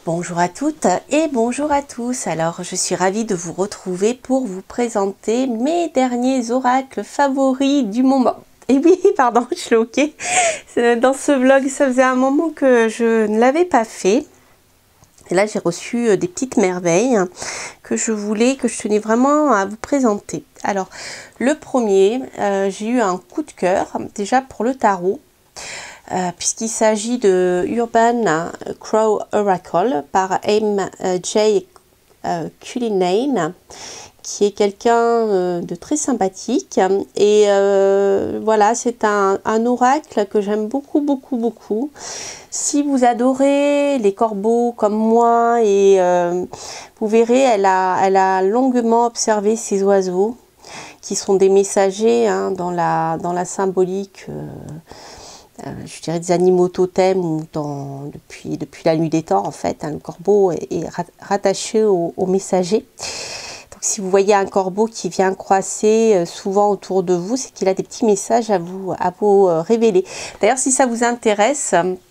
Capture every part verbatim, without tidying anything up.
Bonjour à toutes et bonjour à tous. Alors, je suis ravie de vous retrouver pour vous présenter mes derniers oracles favoris du moment. Et oui, pardon, je suis ok. Dans ce vlog, ça faisait un moment que je ne l'avais pas fait. Et là, j'ai reçu des petites merveilles que je voulais, que je tenais vraiment à vous présenter. Alors, le premier, euh, j'ai eu un coup de cœur, déjà pour le tarot. Euh, puisqu'il s'agit de Urban Crow Oracle par M J euh, Cullinane, qui est quelqu'un euh, de très sympathique. Et euh, voilà, c'est un, un oracle que j'aime beaucoup, beaucoup, beaucoup. Si vous adorez les corbeaux comme moi, et euh, vous verrez, elle a, elle a longuement observé ces oiseaux, qui sont des messagers hein, dans, la, dans la symbolique euh, Euh, je dirais des animaux totems ou dans, depuis, depuis la nuit des temps en fait, hein, le corbeau est, est rattaché au, au messager. Donc si vous voyez un corbeau qui vient croisser euh, souvent autour de vous, c'est qu'il a des petits messages à vous, à vous euh, révéler. D'ailleurs si ça vous intéresse,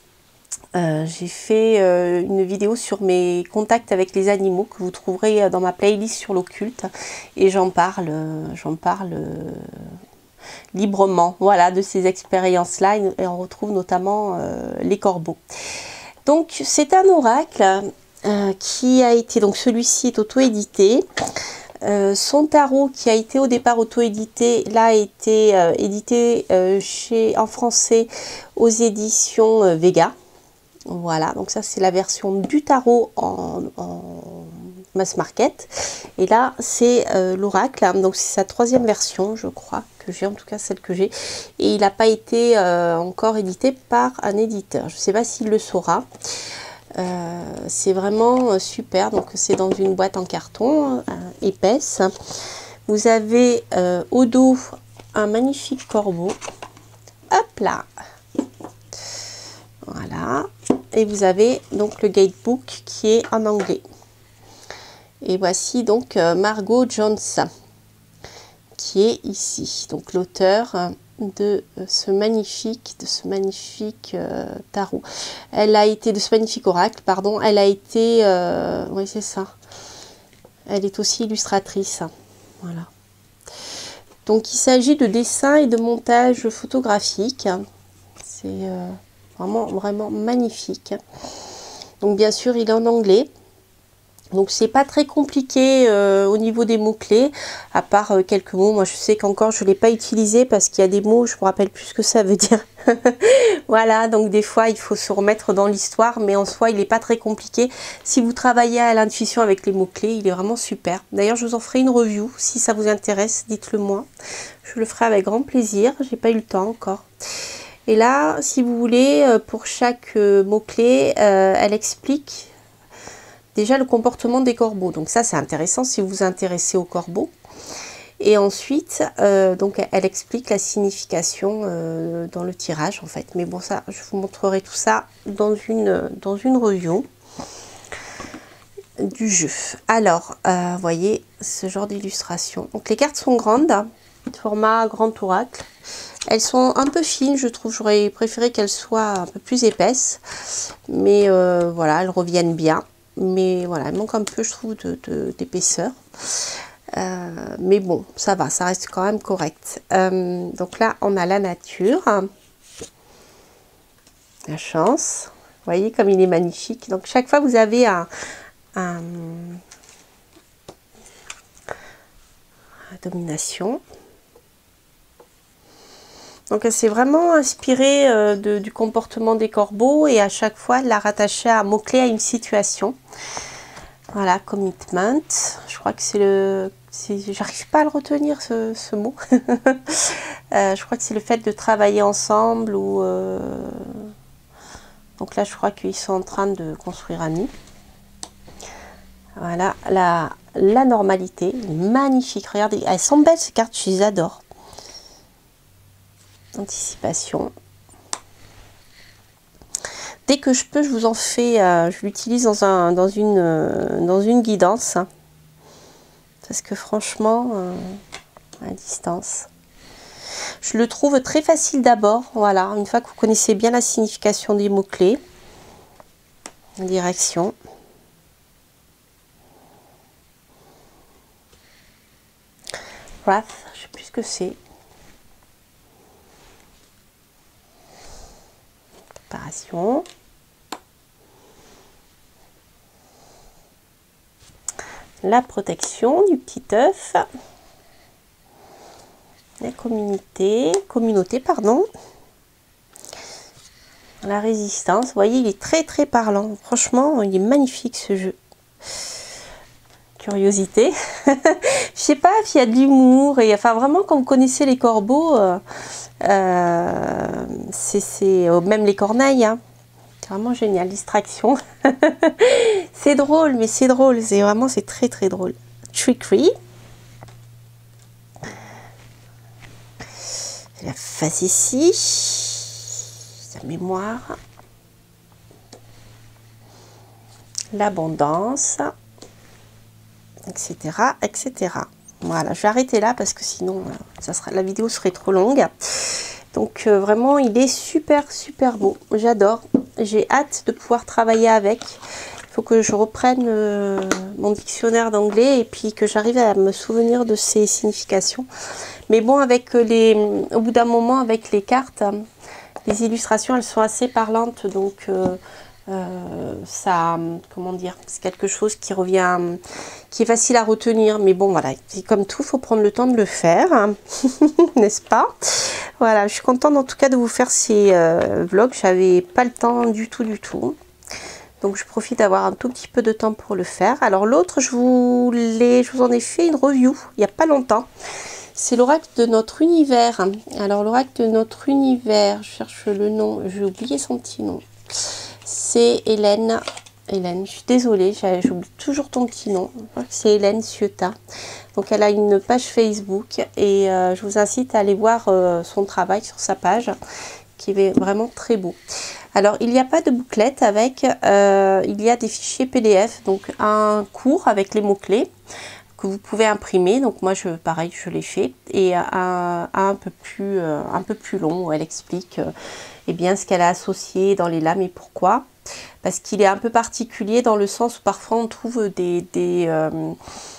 euh, j'ai fait euh, une vidéo sur mes contacts avec les animaux que vous trouverez dans ma playlist sur l'occulte et j'en parle, j'en parle euh, librement, voilà, de ces expériences-là, et on retrouve notamment euh, les corbeaux. Donc, c'est un oracle euh, qui a été, donc celui-ci est auto-édité. Euh, son tarot qui a été au départ auto-édité, là a été euh, édité euh, chez, en français aux éditions euh, Vega. Voilà, donc ça c'est la version du tarot en, en mass market. Et là c'est euh, l'oracle, donc c'est sa troisième version je crois que j'ai, en tout cas celle que j'ai. Et il n'a pas été euh, encore édité par un éditeur. Je ne sais pas s'il le saura. Euh, c'est vraiment super, donc c'est dans une boîte en carton euh, épaisse. Vous avez euh, au dos un magnifique corbeau. Hop là! Voilà. Et vous avez donc le guidebook qui est en anglais. Et voici donc euh, Margot Jones qui est ici. Donc l'auteur de ce magnifique, de ce magnifique euh, tarot. Elle a été, de ce magnifique oracle, pardon. Elle a été, euh, oui c'est ça. Elle est aussi illustratrice. Voilà. Donc il s'agit de dessins et de montage photographique. C'est euh, vraiment, vraiment magnifique. Donc bien sûr, il est en anglais. Donc c'est pas très compliqué euh, au niveau des mots-clés, à part euh, quelques mots. Moi je sais qu'encore je ne l'ai pas utilisé parce qu'il y a des mots, je me rappelle plus ce que ça veut dire. Voilà, donc des fois il faut se remettre dans l'histoire, mais en soi il n'est pas très compliqué. Si vous travaillez à l'intuition avec les mots-clés, il est vraiment super. D'ailleurs je vous en ferai une review, si ça vous intéresse, dites-le moi. Je le ferai avec grand plaisir, j'ai pas eu le temps encore. Et là, si vous voulez, pour chaque mot-clé, euh, elle explique déjà le comportement des corbeaux. Donc ça, c'est intéressant si vous vous intéressez aux corbeaux. Et ensuite, euh, donc elle explique la signification euh, dans le tirage, en fait. Mais bon, ça, je vous montrerai tout ça dans une, dans une review du jeu. Alors, euh, vous voyez, ce genre d'illustration. Donc les cartes sont grandes, format grand oracle. Elles sont un peu fines, je trouve. J'aurais préféré qu'elles soient un peu plus épaisses. Mais euh, voilà, elles reviennent bien. Mais voilà, il manque un peu, je trouve, de, de, d'épaisseur. Euh, mais bon, ça va, ça reste quand même correct. Euh, donc là, on a la nature. La chance. Vous voyez comme il est magnifique. Donc chaque fois, vous avez un... un domination. Donc elle s'est vraiment inspirée euh, de, du comportement des corbeaux et à chaque fois elle l'a rattaché à un mot-clé, à une situation. Voilà, commitment. Je crois que c'est le... J'arrive pas à le retenir ce, ce mot. euh, je crois que c'est le fait de travailler ensemble ou... Euh... Donc là je crois qu'ils sont en train de construire un nid. Voilà, la, la normalité, magnifique. Regardez, elles sont belles ces cartes, je les adore. Anticipation. Dès que je peux, je vous en fais, euh, je l'utilise dans, un, dans, une, euh, dans une guidance. Hein, parce que franchement, euh, à distance, je le trouve très facile d'abord. Voilà, une fois que vous connaissez bien la signification des mots-clés, direction. Wrath, je sais plus ce que c'est. Préparation. La protection du petit œuf. La communauté, communauté, pardon. La résistance, vous voyez, il est très très parlant. Franchement, il est magnifique ce jeu. Curiosité. Je sais pas s'il y a de l'humour. Et enfin, vraiment, quand vous connaissez les corbeaux, euh, euh, c'est euh, même les corneilles. Hein. C'est vraiment génial. Distraction. C'est drôle, mais c'est drôle. C'est vraiment, c'est très très drôle. Trickery. La face ici. Sa mémoire. L'abondance. Etc. etc. Voilà, je vais arrêter là parce que sinon ça sera, la vidéo serait trop longue. Donc euh, vraiment il est super super beau, j'adore, j'ai hâte de pouvoir travailler avec. Il faut que je reprenne euh, mon dictionnaire d'anglais et puis que j'arrive à me souvenir de ses significations. Mais bon, avec les, au bout d'un moment avec les cartes, les illustrations elles sont assez parlantes, donc euh, Euh, ça, comment dire, c'est quelque chose qui revient, qui est facile à retenir, mais bon voilà, c'est comme tout, il faut prendre le temps de le faire, hein. N'est-ce pas? Voilà, je suis contente en tout cas de vous faire ces euh, vlogs, j'avais pas le temps du tout du tout, donc je profite d'avoir un tout petit peu de temps pour le faire. Alors l'autre, je vous l'ai, je vous en ai fait une review il n'y a pas longtemps. C'est l'oracle de notre univers. Alors l'oracle de notre univers, je cherche le nom, j'ai oublié son petit nom. C'est Hélène. Hélène, je suis désolée, j'oublie toujours ton petit nom. C'est Hélène Ciotat. Donc elle a une page Facebook et euh, je vous incite à aller voir euh, son travail sur sa page, qui est vraiment très beau. Alors il n'y a pas de bouclette avec, euh, il y a des fichiers P D F, donc un cours avec les mots-clés que vous pouvez imprimer. Donc moi je pareil je l'ai fait, et un, un peu plus euh, un peu plus long où elle explique euh, eh bien ce qu'elle a associé dans les lames et pourquoi, parce qu'il est un peu particulier dans le sens où parfois on trouve des des, euh,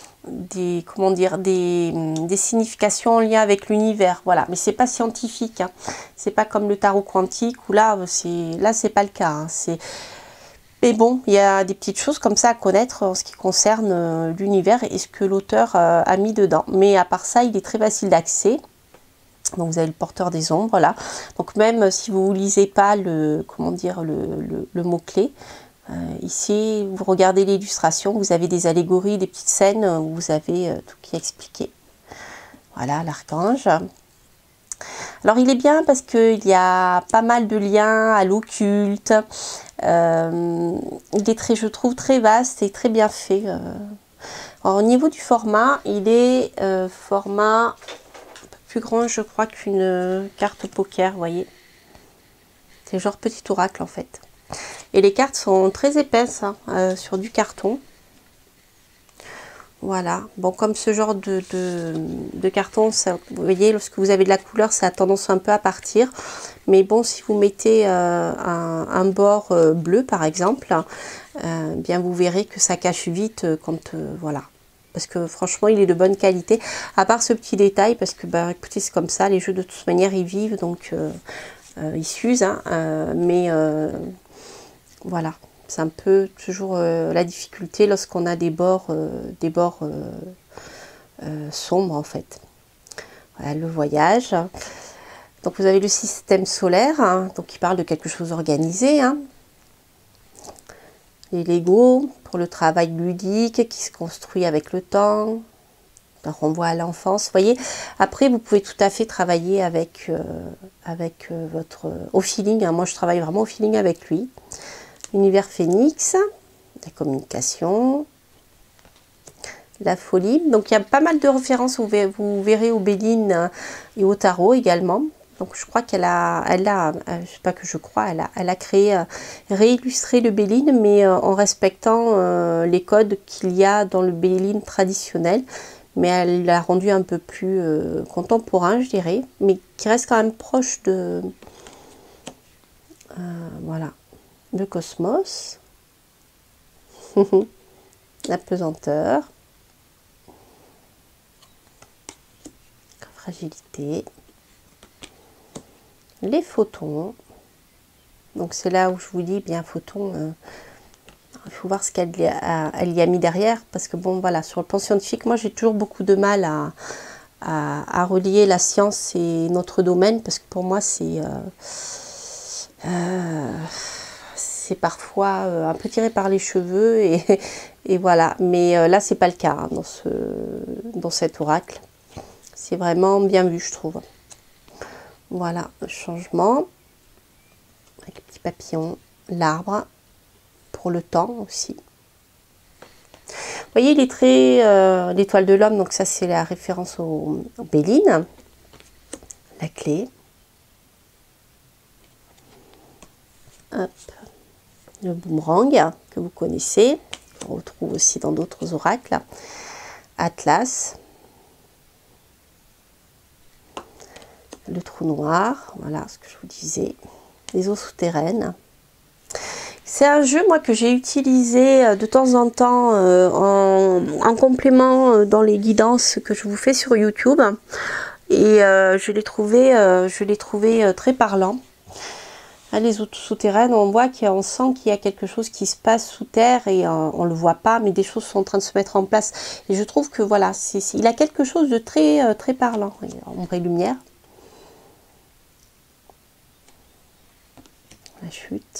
des comment dire des, des significations en lien avec l'univers, voilà, mais c'est pas scientifique, hein. C'est pas comme le tarot quantique où là c'est là c'est pas le cas, hein. C'est Mais bon, il y a des petites choses comme ça à connaître en ce qui concerne euh, l'univers et ce que l'auteur euh, a mis dedans. Mais à part ça, il est très facile d'accès. Donc vous avez le porteur des ombres là. Donc même si vous ne lisez pas le, comment dire, le, le, le mot-clé, euh, ici vous regardez l'illustration, vous avez des allégories, des petites scènes où vous avez euh, tout qui est expliqué. Voilà, l'archange. Alors il est bien parce qu'il y a pas mal de liens à l'occulte. Euh, il est très, je trouve, très vaste et très bien fait. Euh. Alors, au niveau du format, il est euh, format un peu plus grand, je crois, qu'une carte poker, vous voyez. C'est genre petit oracle en fait. Et les cartes sont très épaisses, hein, euh, sur du carton. Voilà, bon, comme ce genre de, de, de carton, ça, vous voyez, lorsque vous avez de la couleur, ça a tendance un peu à partir. Mais bon, si vous mettez euh, un, un bord euh, bleu, par exemple, euh, bien vous verrez que ça cache vite euh, quand, euh, voilà. Parce que franchement, il est de bonne qualité. À part ce petit détail, parce que, bah, écoutez, c'est comme ça, les jeux de toute manière, ils vivent, donc euh, euh, ils s'usent, hein, euh, mais euh, voilà. C'est un peu toujours euh, la difficulté lorsqu'on a des bords, euh, des bords euh, euh, sombres en fait. Voilà le voyage. Donc vous avez le système solaire, hein, donc qui parle de quelque chose d'organisé. Hein. Les Lego pour le travail ludique qui se construit avec le temps. Un renvoi à l'enfance. Vous voyez. Après vous pouvez tout à fait travailler avec, euh, avec euh, votre au feeling. Hein. Moi je travaille vraiment au feeling avec lui. Univers Phénix, la communication, la folie. Donc il y a pas mal de références, vous verrez, vous verrez au Béline et au tarot également. Donc je crois qu'elle a, elle a, je sais pas que je crois, elle a, elle a créé, réillustré le Béline, mais en respectant euh, les codes qu'il y a dans le Béline traditionnel. Mais elle l'a rendu un peu plus euh, contemporain, je dirais, mais qui reste quand même proche de, euh, voilà. Le cosmos, la pesanteur, fragilité, les photons. Donc c'est là où je vous dis, bien photon, euh, il faut voir ce qu'elle y, elle y a mis derrière, parce que bon voilà, sur le plan scientifique, moi j'ai toujours beaucoup de mal à, à, à relier la science et notre domaine, parce que pour moi c'est euh, euh, c'est parfois euh, un peu tiré par les cheveux, et, et voilà, mais euh, là c'est pas le cas hein, dans, ce, dans cet oracle, c'est vraiment bien vu je trouve. Voilà, le changement, avec petit papillon, l'arbre, pour le temps aussi. Vous voyez, il est très euh, l'étoile de l'homme, donc ça c'est la référence au, au Béline. La clé. Hop. Le boomerang que vous connaissez, on retrouve aussi dans d'autres oracles. Atlas. Le trou noir, voilà ce que je vous disais. Les eaux souterraines. C'est un jeu moi que j'ai utilisé de temps en temps euh, en, en complément dans les guidances que je vous fais sur YouTube, et euh, je l'ai trouvé, euh, je l'ai trouvé euh, très parlant. Là, les eaux souterraines, on voit qu'on sent qu'il y a quelque chose qui se passe sous terre et euh, on le voit pas, mais des choses sont en train de se mettre en place. Et je trouve que voilà, c'est, c'est, il a quelque chose de très euh, très parlant. Ombre et lumière, la chute.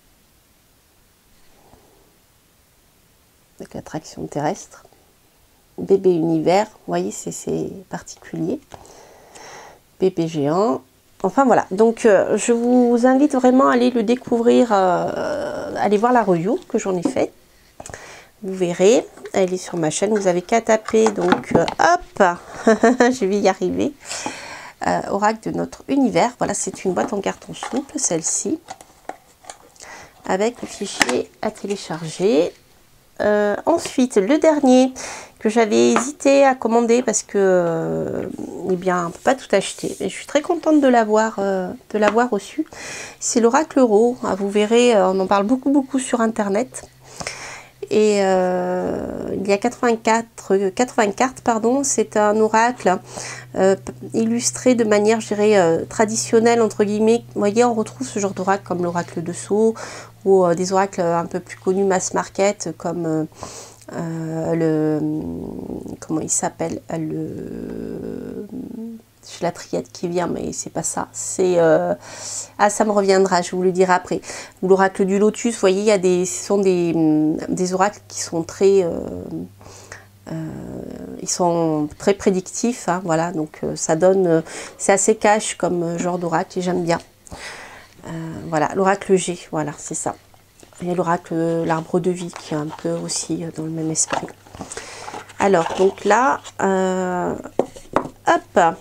Avec l'attraction terrestre, bébé univers, vous voyez c'est particulier, bébé géant, enfin voilà, donc euh, je vous invite vraiment à aller le découvrir, euh, aller voir la review que j'en ai fait, vous verrez, elle est sur ma chaîne, vous avez qu'à taper, donc euh, hop, je vais y arriver, euh, oracle de notre univers, voilà c'est une boîte en carton souple, celle-ci, avec le fichier à télécharger. Euh, ensuite, le dernier que j'avais hésité à commander parce que, euh, eh bien, on ne peut pas tout acheter. Et je suis très contente de l'avoir euh, de l'avoir reçu. C'est l'oracle Euro. Ah, vous verrez, on en parle beaucoup, beaucoup sur Internet. Et euh, il y a quatre-vingt-quatre, quatre-vingts cartes, pardon. C'est un oracle euh, illustré de manière, je dirais, euh, traditionnelle, entre guillemets. Vous voyez, on retrouve ce genre d'oracle comme l'oracle de Sceaux, ou euh, des oracles un peu plus connus mass market comme euh, euh, le comment il s'appelle le j'ai la triade qui vient mais c'est pas ça, c'est euh, ah ça me reviendra, je vous le dirai après, ou l'oracle du lotus. Vous voyez, il y a des ce sont des, des oracles qui sont très euh, euh, ils sont très prédictifs hein, voilà, donc euh, ça donne euh, c'est assez cash comme genre d'oracle et j'aime bien. Euh, voilà, l'oracle G, voilà, c'est ça. Et l'oracle, l'arbre de vie, qui est un peu aussi dans le même esprit. Alors, donc là, euh, hop,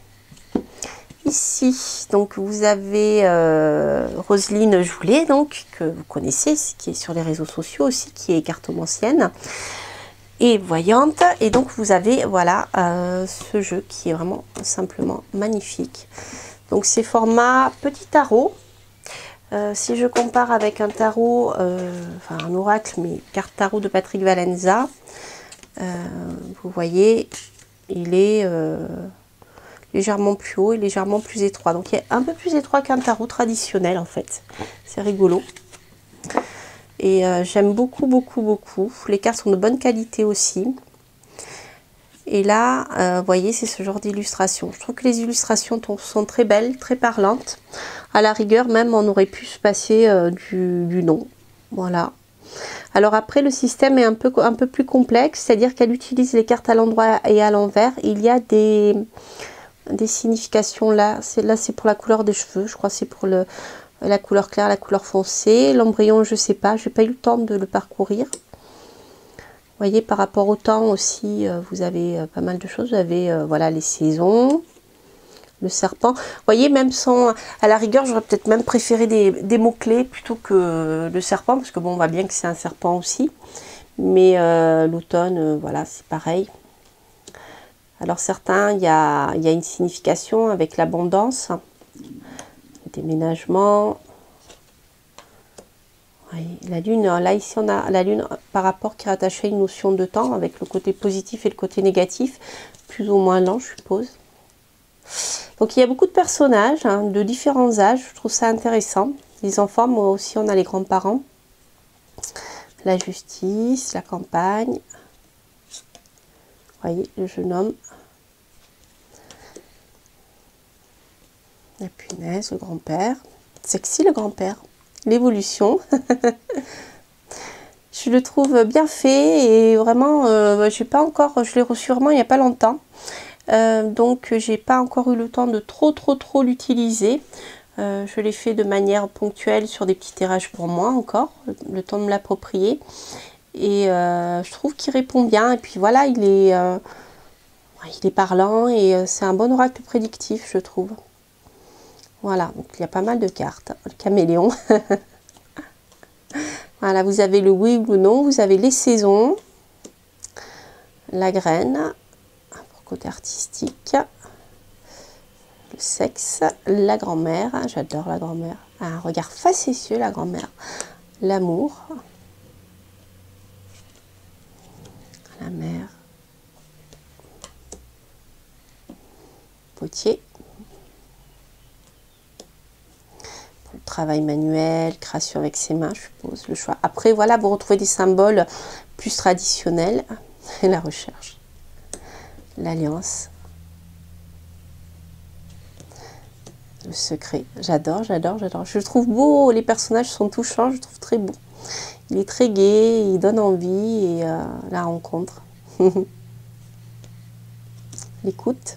ici, donc vous avez euh, Roselyne Joulet, donc, que vous connaissez, qui est sur les réseaux sociaux aussi, qui est cartomancienne et voyante. Et donc, vous avez, voilà, euh, ce jeu qui est vraiment simplement magnifique. Donc, c'est format petit tarot. Euh, si je compare avec un tarot, euh, enfin un oracle, mais carte tarot de Patrick Valenza, euh, vous voyez, il est euh, légèrement plus haut et légèrement plus étroit. Donc il est un peu plus étroit qu'un tarot traditionnel en fait. C'est rigolo. Et euh, j'aime beaucoup, beaucoup, beaucoup. Les cartes sont de bonne qualité aussi. Et là, euh, vous voyez, c'est ce genre d'illustration. Je trouve que les illustrations sont très belles, très parlantes. À la rigueur, même, on aurait pu se passer euh, du, du nom. Voilà. Alors après, le système est un peu, un peu plus complexe, c'est-à-dire qu'elle utilise les cartes à l'endroit et à l'envers. Il y a des, des significations là. Là, c'est pour la couleur des cheveux. Je crois que c'est pour le, la couleur claire, la couleur foncée. L'embryon, je ne sais pas. Je n'ai pas eu le temps de le parcourir. Vous voyez, par rapport au temps aussi, euh, vous avez euh, pas mal de choses. Vous avez euh, voilà, les saisons, le serpent. Vous voyez, même sans... À la rigueur, j'aurais peut-être même préféré des, des mots-clés plutôt que le serpent. Parce que bon, on voit bien que c'est un serpent aussi. Mais euh, l'automne, euh, voilà, c'est pareil. Alors certains, il y a, y a une signification avec l'abondance. Le déménagement... Oui, la lune, là ici on a la lune par rapport qui est rattachée à une notion de temps avec le côté positif et le côté négatif, plus ou moins lent je suppose. Donc il y a beaucoup de personnages hein, de différents âges, je trouve ça intéressant. Les enfants, moi aussi on a les grands-parents. La justice, la campagne. Vous voyez, le jeune homme. La punaise, le grand-père. Sexy le grand-père. L'évolution. Je le trouve bien fait et vraiment, euh, j'ai pas encore, je l'ai reçu sûrement il n'y a pas longtemps. Euh, donc j'ai pas encore eu le temps de trop trop trop l'utiliser. Euh, je l'ai fait de manière ponctuelle sur des petits tirages pour moi encore, le temps de me l'approprier. Et euh, je trouve qu'il répond bien. Et puis voilà, il est, euh, il est parlant et euh, c'est un bon oracle prédictif, je trouve. Voilà, donc il y a pas mal de cartes. Le caméléon. Voilà, vous avez le oui ou le non, vous avez les saisons, la graine, pour côté artistique, le sexe, la grand-mère, j'adore la grand-mère, un regard facétieux la grand-mère, l'amour, la mère, potier, pour le travail manuel, création avec ses mains, je suppose, le choix. Après, voilà, vous retrouvez des symboles plus traditionnels, et la recherche, l'alliance, le secret. J'adore, j'adore, j'adore. Je le trouve beau, les personnages sont touchants, je le trouve très beau. Il est très gai, il donne envie et euh, la rencontre. L'écoute.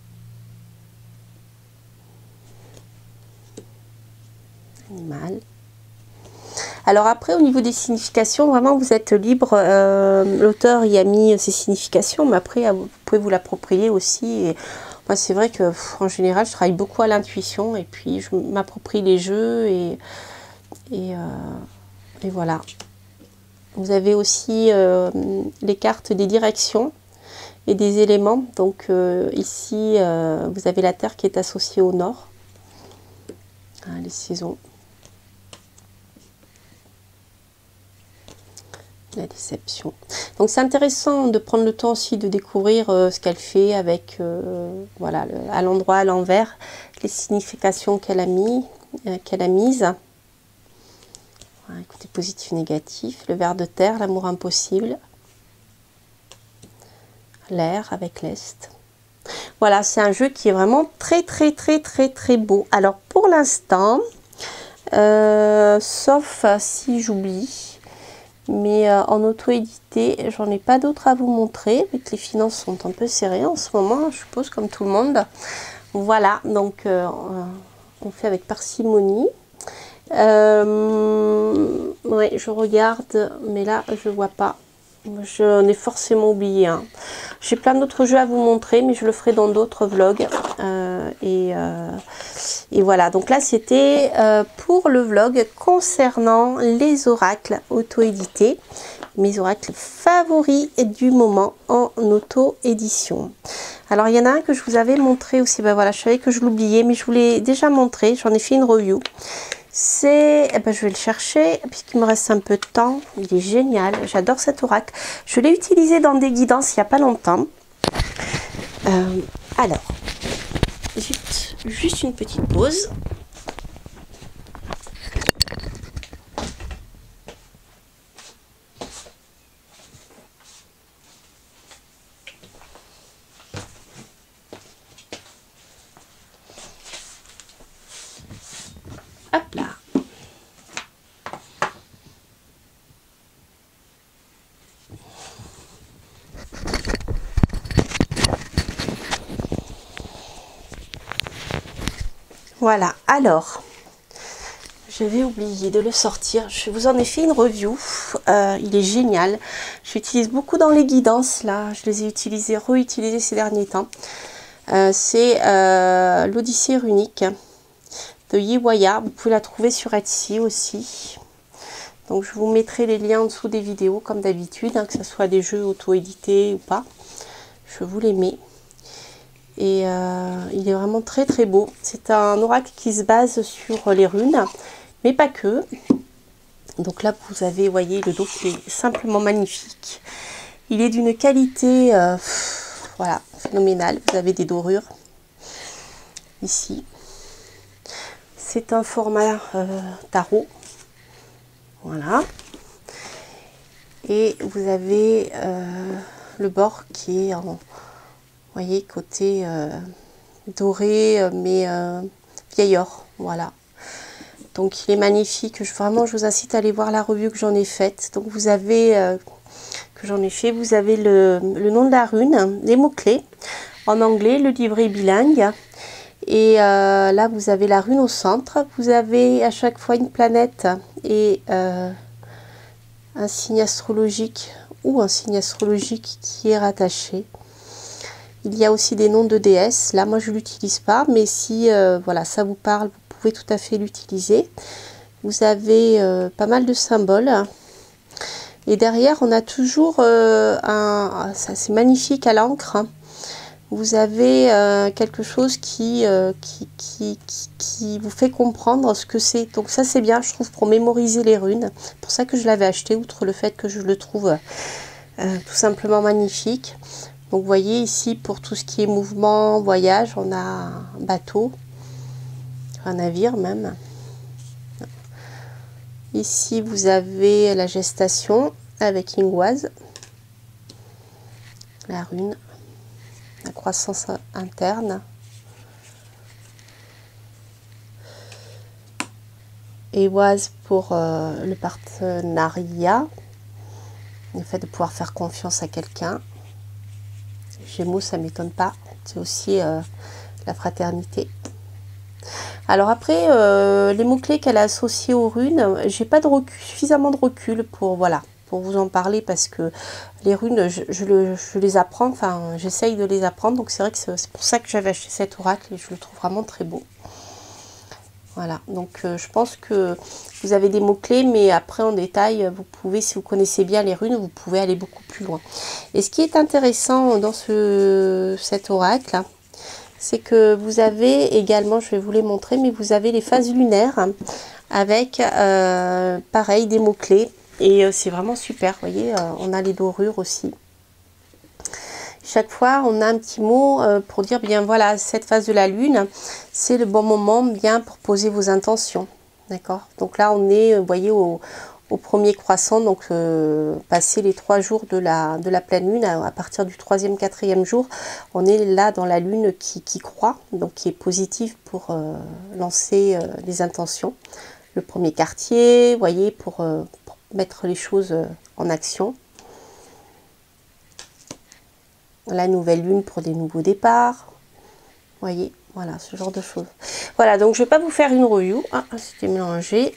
Animal. Alors après, au niveau des significations, vraiment, vous êtes libre. Euh, L'auteur y a mis ses significations, mais après, vous pouvez vous l'approprier aussi. Et moi, c'est vrai que pff, en général, je travaille beaucoup à l'intuition et puis je m'approprie les jeux et, et, euh, et voilà. Vous avez aussi euh, les cartes des directions et des éléments. Donc euh, ici, euh, vous avez la Terre qui est associée au nord. Hein, les saisons. La déception. Donc c'est intéressant de prendre le temps aussi de découvrir euh, ce qu'elle fait avec, euh, voilà, le, à l'endroit, à l'envers, les significations qu'elle a mis, euh, qu'elle a mises. Voilà, côté positif, négatif, le ver de terre, l'amour impossible, l'air avec l'est. Voilà, c'est un jeu qui est vraiment très très très très très beau. Alors pour l'instant, euh, sauf si j'oublie, mais euh, en auto-édité, j'en ai pas d'autres à vous montrer, vu que les finances sont un peu serrées en ce moment, je suppose, comme tout le monde. Voilà, donc euh, on fait avec parcimonie. Euh, ouais, je regarde, mais là, je vois pas. J'en ai forcément oublié un. J'ai plein d'autres jeux à vous montrer, mais je le ferai dans d'autres vlogs. Euh, et, euh, et voilà, donc là, c'était euh, pour le vlog concernant les oracles auto-édités. Mes oracles favoris du moment en auto-édition. Alors, il y en a un que je vous avais montré aussi. Ben voilà, je savais que je l'oubliais, mais je vous l'ai déjà montré. J'en ai fait une review. C'est, eh ben, je vais le chercher puisqu'il me reste un peu de temps. Il est génial, j'adore cet oracle. Je l'ai utilisé dans des guidances il n'y a pas longtemps. Euh, alors, juste, juste une petite pause. Hop là. Voilà, alors, j'avais oublié de le sortir. Je vous en ai fait une review. Euh, il est génial. J'utilise beaucoup dans les guidances, là. Je les ai utilisés, réutilisés ces derniers temps. Euh, C'est euh, l'Odyssée runique de Yewaya. Vous pouvez la trouver sur Etsy aussi. Donc, je vous mettrai les liens en dessous des vidéos, comme d'habitude, hein, que ce soit des jeux auto-édités ou pas. Je vous les mets. Et euh, il est vraiment très très beau. C'est un oracle qui se base sur les runes, mais pas que. Donc là, vous avez, vous voyez, le dos qui est simplement magnifique. Il est d'une qualité, euh, voilà, phénoménale. Vous avez des dorures. ici. C'est un format euh, tarot. Voilà. Et vous avez euh, le bord qui est en, vous voyez, côté euh, doré, mais euh, vieil or. Voilà. Donc il est magnifique. Je, vraiment, je vous incite à aller voir la revue que j'en ai faite. Donc vous avez, euh, que j'en ai fait, vous avez le, le nom de la rune, les mots-clés en anglais, le livret bilingue. Et euh, là, vous avez la rune au centre. Vous avez à chaque fois une planète et euh, un signe astrologique ou un signe astrologique qui est rattaché. Il y a aussi des noms de déesses. Là, moi, je ne l'utilise pas, mais si euh, voilà, ça vous parle, vous pouvez tout à fait l'utiliser. Vous avez euh, pas mal de symboles. Et derrière, on a toujours euh, un... Ça, c'est magnifique à l'encre. Vous avez euh, quelque chose qui, euh, qui, qui, qui, qui vous fait comprendre ce que c'est. Donc ça, c'est bien, je trouve, pour mémoriser les runes. C'est pour ça que je l'avais acheté, outre le fait que je le trouve euh, tout simplement magnifique. Donc vous voyez ici, pour tout ce qui est mouvement, voyage, on a un bateau, un navire même. Ici, vous avez la gestation avec Ingoise, la rune. La croissance interne. Et Oise pour euh, le partenariat, le fait de pouvoir faire confiance à quelqu'un. Gémeaux, ça ne m'étonne pas. C'est aussi euh, la fraternité. Alors après, euh, les mots-clés qu'elle a associés aux runes, j'ai pas de recul, suffisamment de recul pour, voilà, pour vous en parler, parce que les runes, je, je, le, je les apprends, enfin j'essaye de les apprendre, donc c'est vrai que c'est pour ça que j'avais acheté cet oracle et je le trouve vraiment très beau. Voilà, donc euh, je pense que vous avez des mots-clés, mais après en détail, vous pouvez, si vous connaissez bien les runes, vous pouvez aller beaucoup plus loin. Et ce qui est intéressant dans ce, cet oracle, c'est que vous avez également, je vais vous les montrer, mais vous avez les phases lunaires avec, euh, pareil, des mots-clés. Et euh, c'est vraiment super, vous voyez, euh, on a les dorures aussi. Chaque fois, on a un petit mot euh, pour dire, bien voilà, cette phase de la lune, c'est le bon moment bien pour poser vos intentions. D'accord? Donc là, on est, vous voyez, au, au premier croissant, donc euh, passer les trois jours de la, de la pleine lune, à, à partir du troisième, quatrième jour, on est là dans la lune qui, qui croît, donc qui est positive pour euh, lancer euh, les intentions. Le premier quartier, vous voyez, pour, euh, pour mettre les choses euh, en action. La nouvelle lune pour des nouveaux départs. Vous voyez, voilà, ce genre de choses. Voilà, donc je ne vais pas vous faire une review. Ah, c'était mélangé.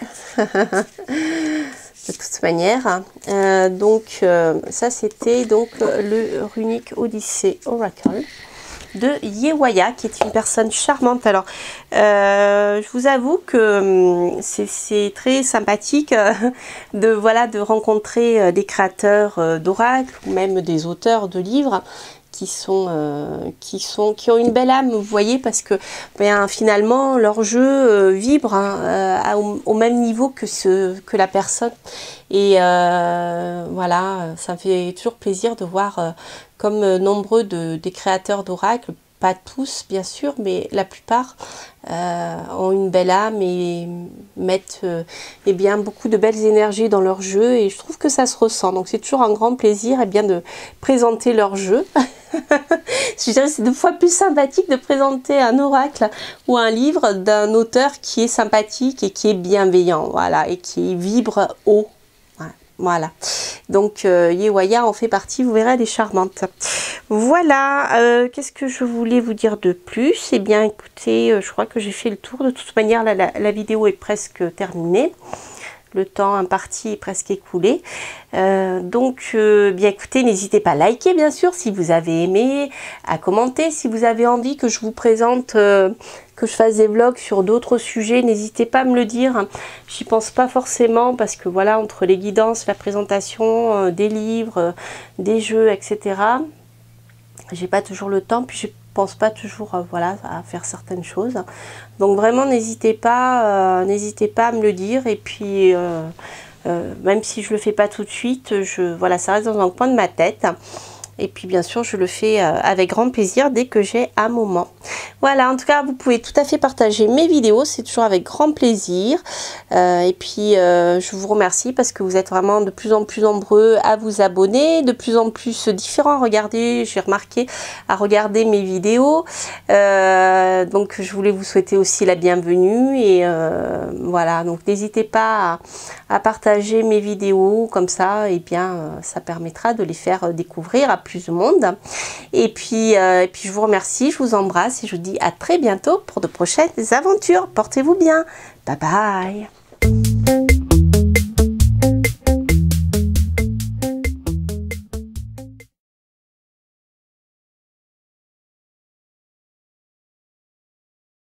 De toute manière. Euh, donc, euh, ça, c'était donc le Runic Odyssey Oracle de Yewaya, qui est une personne charmante. Alors, euh, je vous avoue que c'est très sympathique euh, de, voilà, de rencontrer des créateurs euh, d'oracles, ou même des auteurs de livres, qui sont, euh, qui sont, qui ont une belle âme, vous voyez, parce que ben, finalement leur jeu euh, vibre hein, euh, au, au même niveau que ce que la personne. Et euh, voilà, ça me fait toujours plaisir de voir, euh, comme nombreux de, des créateurs d'oracles, pas tous bien sûr, mais la plupart euh, ont une belle âme et mettent euh, eh bien, beaucoup de belles énergies dans leur jeu, et je trouve que ça se ressent. Donc c'est toujours un grand plaisir eh bien, de présenter leur jeu. Je dirais que c'est deux fois plus sympathique de présenter un oracle ou un livre d'un auteur qui est sympathique et qui est bienveillant, voilà, et qui vibre haut. Voilà, donc euh, Yewaya en fait partie, vous verrez, elle est charmante. Voilà, euh, qu'est-ce que je voulais vous dire de plus? Eh bien écoutez, euh, je crois que j'ai fait le tour. De toute manière, la, la, la vidéo est presque terminée. Le temps imparti est presque écoulé. Euh, donc, euh, bien écoutez, n'hésitez pas à liker, bien sûr, si vous avez aimé, à commenter. Si vous avez envie que je vous présente, euh, que je fasse des vlogs sur d'autres sujets, n'hésitez pas à me le dire. J'y pense pas forcément parce que voilà, entre les guidances, la présentation euh, des livres, euh, des jeux, et cetera, j'ai pas toujours le temps, puis j'ai pense pas toujours euh, voilà, à faire certaines choses. Donc vraiment n'hésitez pas, euh, n'hésitez pas à me le dire, et puis euh, euh, même si je le fais pas tout de suite, je, voilà, ça reste dans un coin de ma tête. Et puis bien sûr, je le fais euh, avec grand plaisir dès que j'ai un moment. Voilà, en tout cas, vous pouvez tout à fait partager mes vidéos, c'est toujours avec grand plaisir. Euh, et puis, euh, je vous remercie parce que vous êtes vraiment de plus en plus nombreux à vous abonner, de plus en plus différents. Regardez, j'ai remarqué à regarder mes vidéos. Euh, donc, je voulais vous souhaiter aussi la bienvenue. Et euh, voilà, donc n'hésitez pas à, à partager mes vidéos comme ça. Et bien, euh, ça permettra de les faire découvrir à plus de monde. Et puis, euh, et puis, je vous remercie, je vous embrasse et je vous dis à très bientôt pour de prochaines aventures. Portez-vous bien. Bye bye.